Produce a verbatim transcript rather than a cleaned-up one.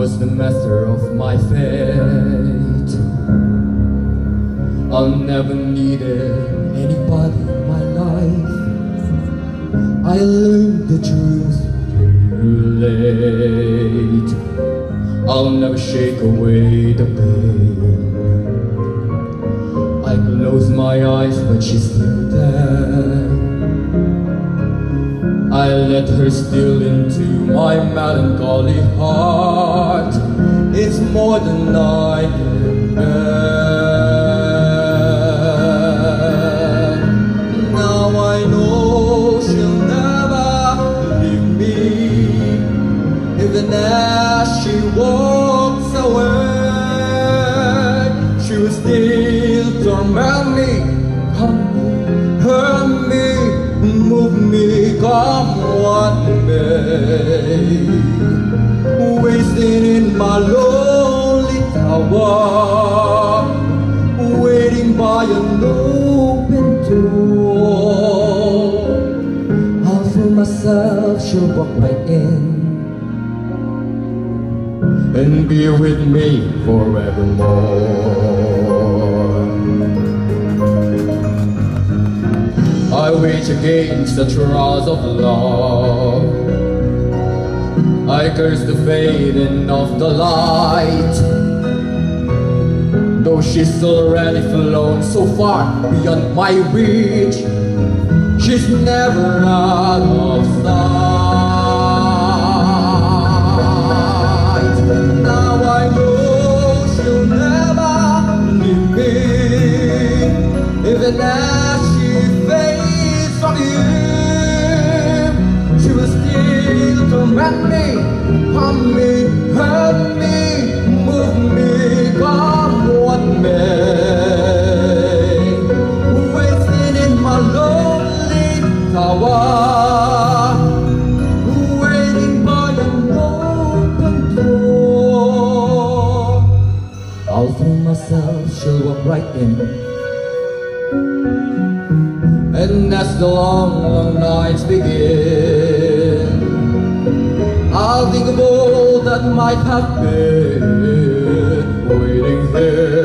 was the master of my fate. I'll never needed anybody in my life. I learned the truth too late. I'll never shake away the pain. I close my eyes but she's still there. I let her steal into my melancholy heart. It's more than I can bear. Now I know she'll never leave me, even as she walks away. She will still torment me, hurt me, move me, come what may. Wasting in my lonely tower, waiting by an open door. I'll fool myself, she'll walk right in and be with me forevermore. I wage against the trials of love. I curse the fading of the light. Though she's already flown so far beyond my reach, she's never out of sight. Now I know she'll never leave me, even as she fades from you. She will still torment me, harm me, hurt me, move me, come what may. Wasting in my lonely tower, waiting by an open door. I'll fool myself, she'll walk right in, and as the long, long nights begin, I'll think of all that might have been, waiting here